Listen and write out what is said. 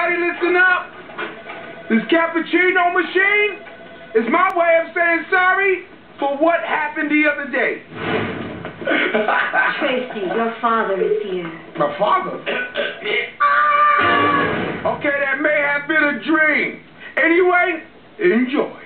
Everybody listen up. This cappuccino machine is my way of saying sorry for what happened the other day. Tracy, your father is here. My father? Okay, that may have been a dream. Anyway, enjoy.